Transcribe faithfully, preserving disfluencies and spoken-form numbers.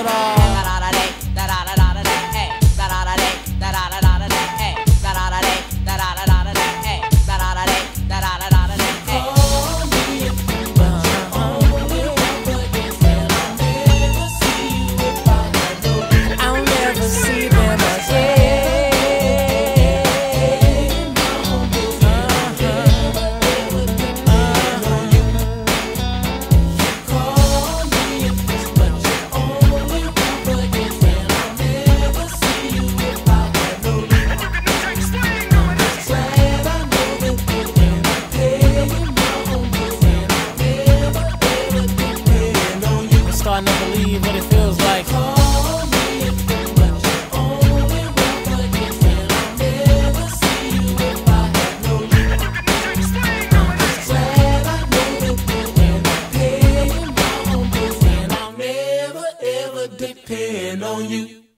it all. Starting to believe what it feels like. Call me, but you're only one for me, and I'll never see you if I had no you. I'm glad I know that and I'm paying my own bills, and I'll never ever depend on you.